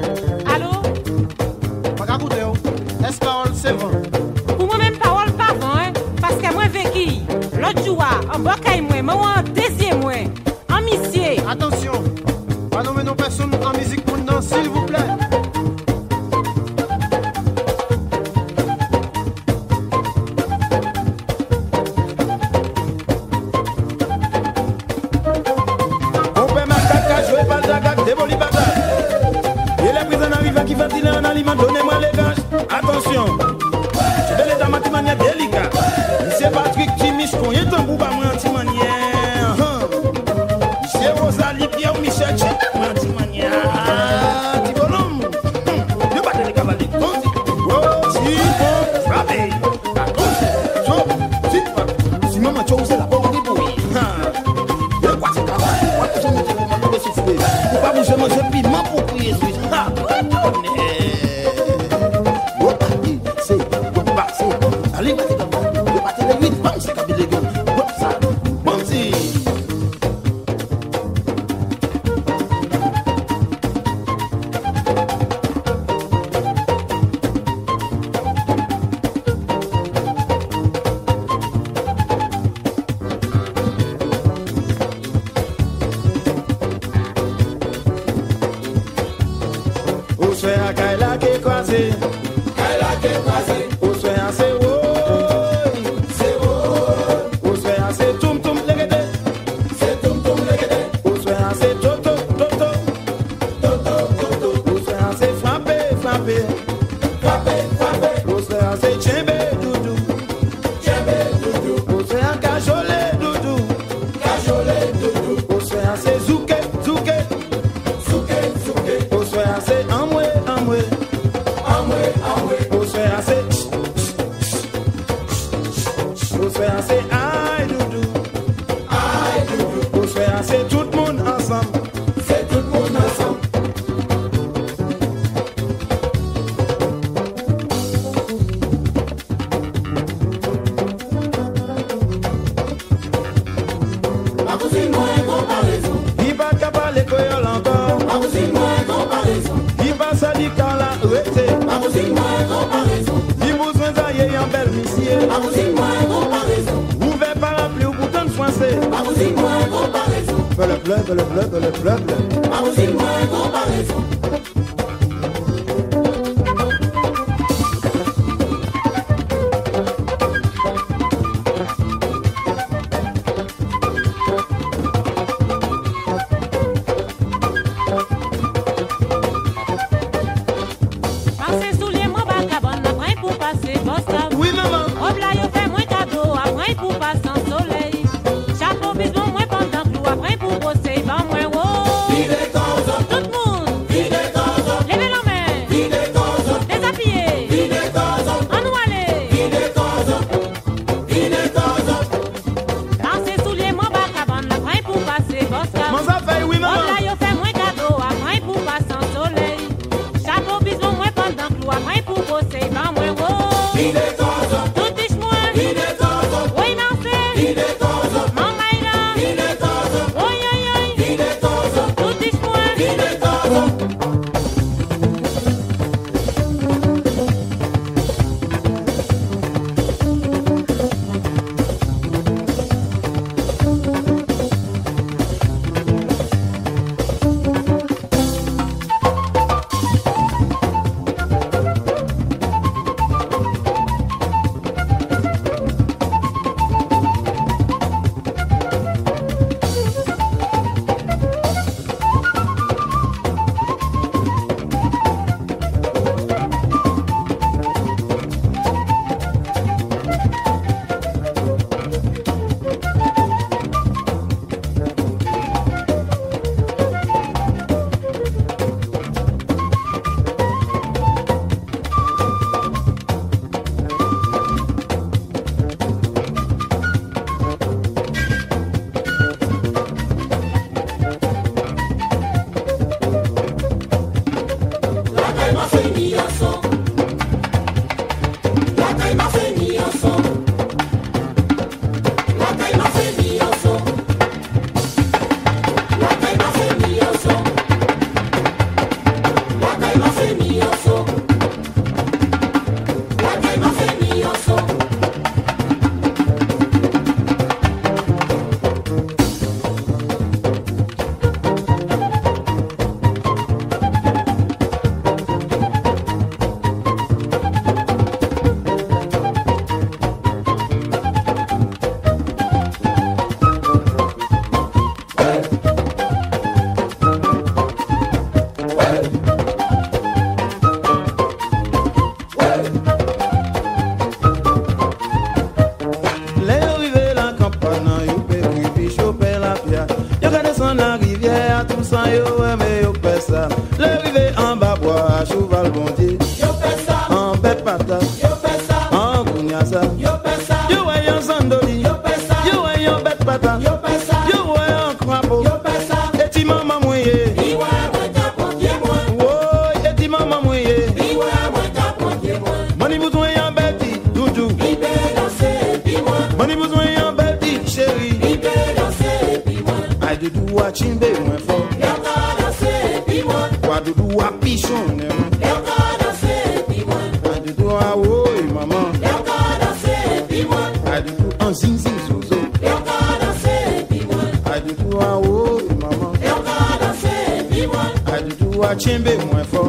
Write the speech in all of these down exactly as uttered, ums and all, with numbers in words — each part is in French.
Allô? Est-ce parole c'est vrai? Pour moi-même, parole pas vrai, parce que moi, vécu, l'autre jour, en bocaille, moi, moi, en désir, moi, en missier. Attention, pas nommer nos personnes en musique pour nous, s'il vous plaît. Donnez-moi les gages, attention. Je vais les dames de manière délicate. C'est Patrick Timiche, qu'on y est un bout à moi anti-manière. C'est Rosalie Pierre Michel, anti-manière. Tibolom, ne battez les cavaliers. Oh, si, bon, frappez. Attention, si maman, tu as osé la porte de bruit. De quoi c'est cavalier? Moi, je me dis que je vais souffler. Pour pas bouger, moi, je piment pour crier. Ah, bon Dieu. En bête patate. En kounyasa. Yo ouais en sandoli. Yo ouais en bête patate. Yo ouais en crapaud. Et ti maman mouye. Oh, et ti maman mouye. Mani besoin en bête doudou. Mani besoin en bête chérie. Aïe doudou a chimbe moins fort. Wa doudou a pichon. Aïe doudou a oi maman. Aïe doudou en zing zing zozo. Aïe doudou a oi maman. Aïe doudou a chimbe moins fort.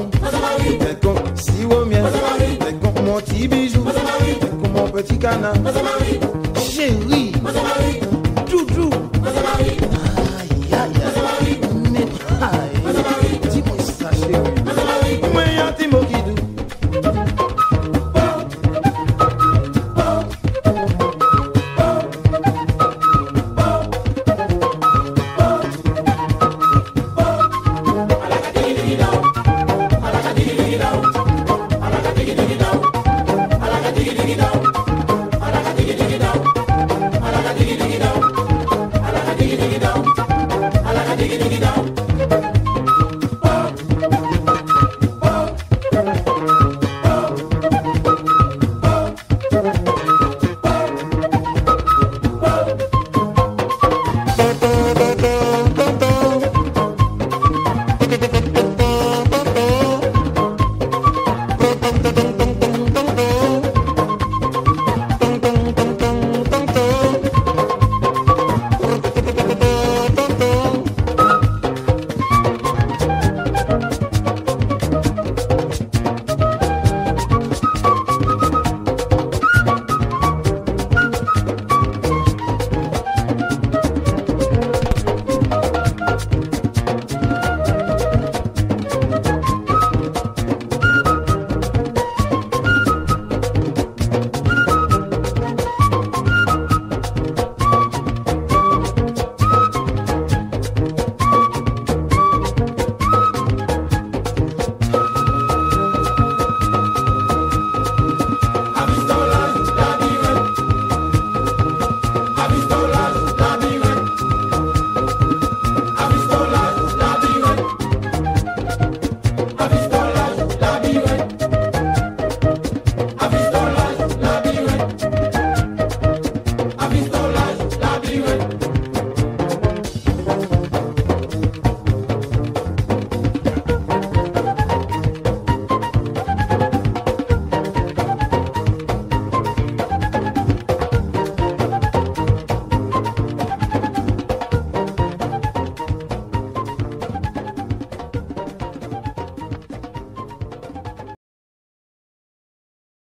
Petit canard.